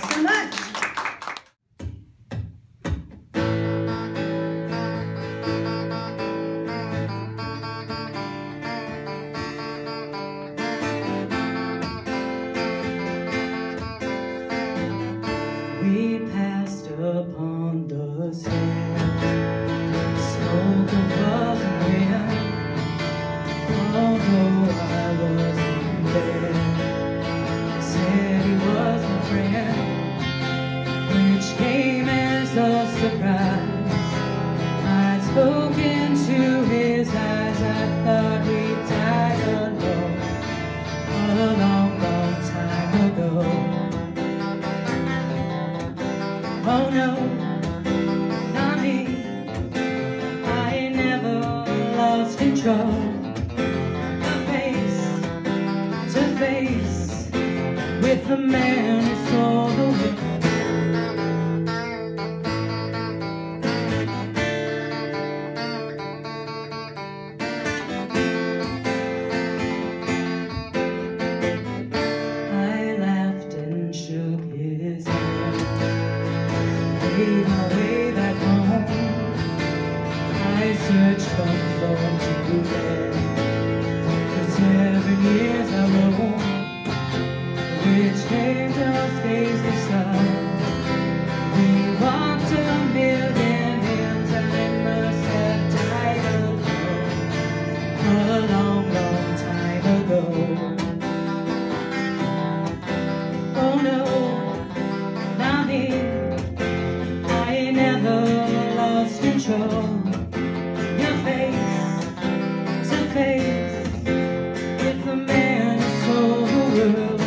so much. We passed upon the sands, smoke above the wind. Although I wasn't there, he said he was my friend, which came as a surprise. I'd spoken to his eyes, I thought we died alone a long, long time ago. Oh no, not me, I ain't never lost control. Face to face with the man who saw the world. I laughed and shook his hand, made my way back home. I searched from floor to bed for 7 years I roamed, which angels gazed the sun. We walked a million hills, I must have died alone a long, long time ago. Oh no, not me, I ain't never lost control. Your face to face with the man who saw the world.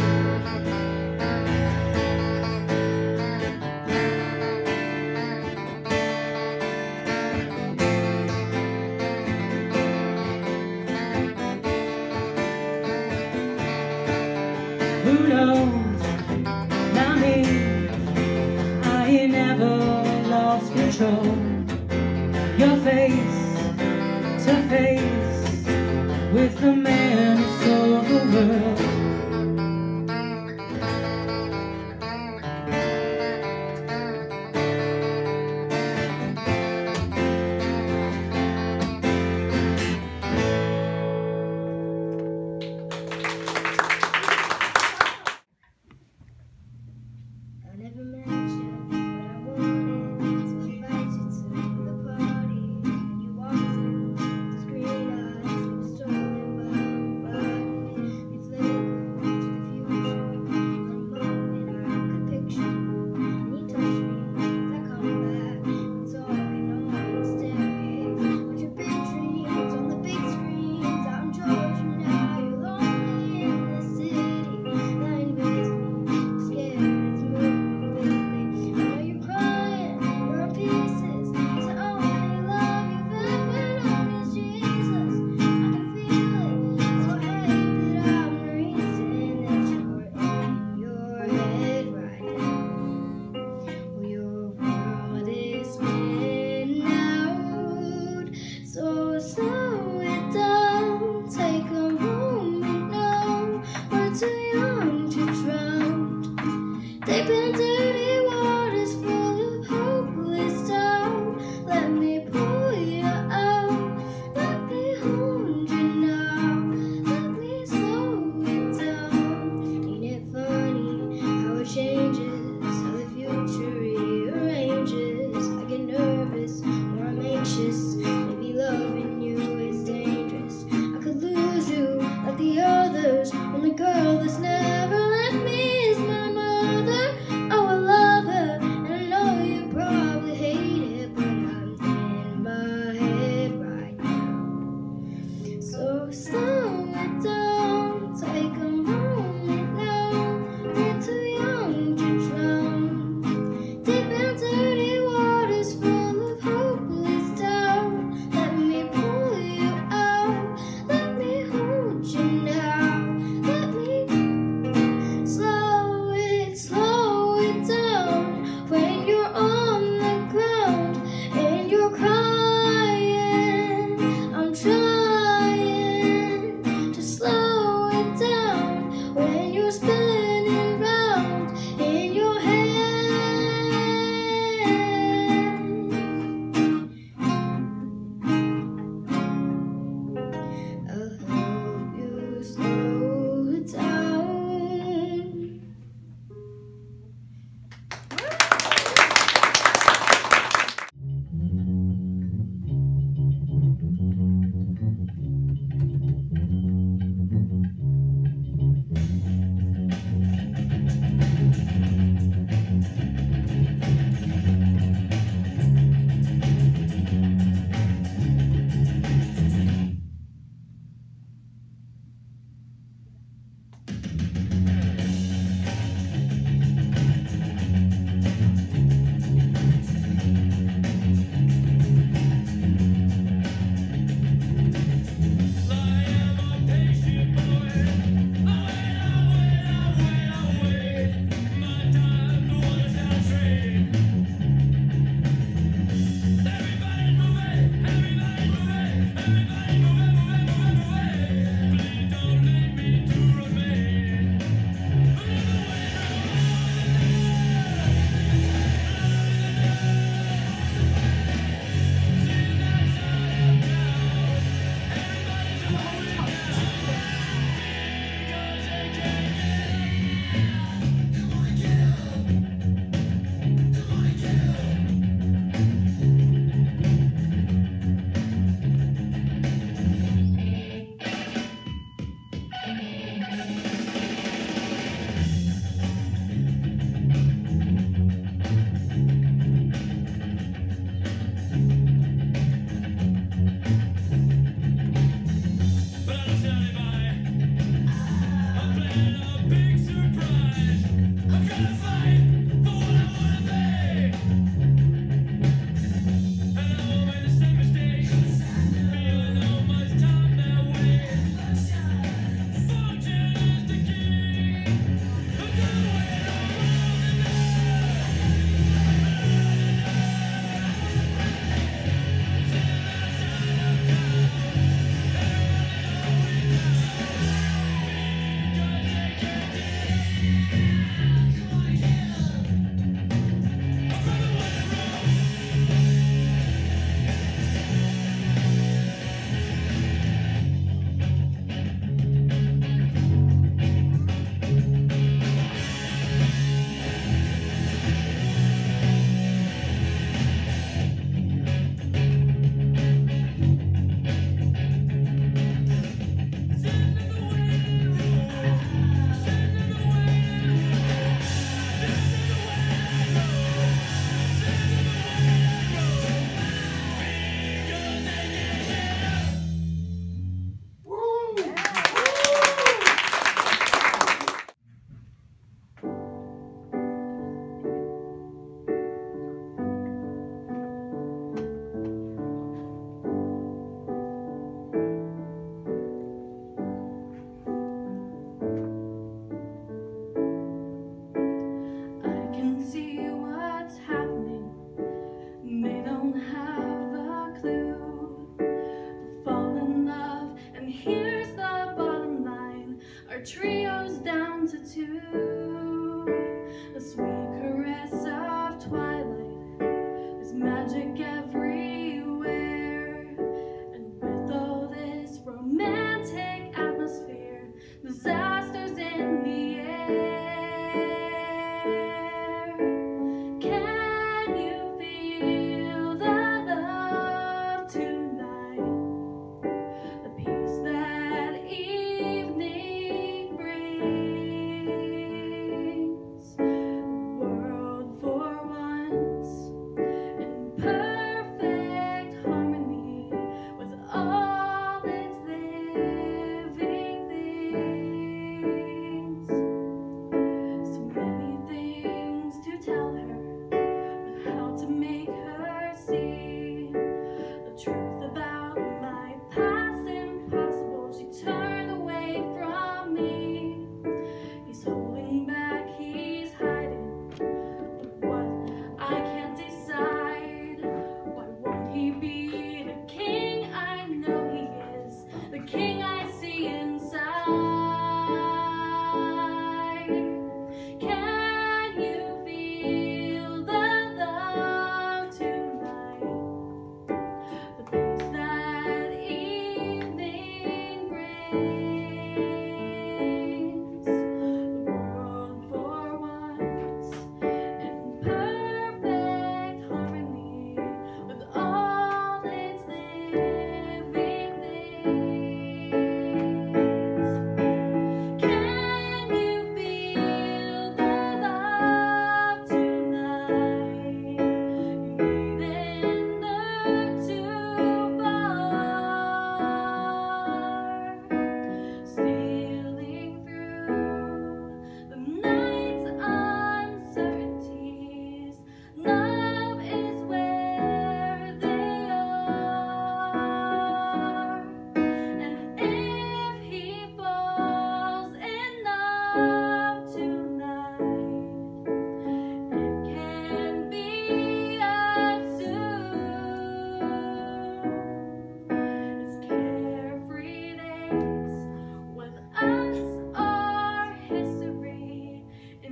Who knows, not me, I ain't never lost control. Your face to face with the man who saw the world. I never met you, but I wanted to invite you to the party. And you walked in, those green eyes were stolen by nobody. They flickered to the future, a moment I could picture. And you touched me, I come back and talking on the staircase. But your big dreams on the big screens out in Georgia now. You're lonely in the city, 9 years me scared. It's moving quickly.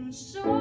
and so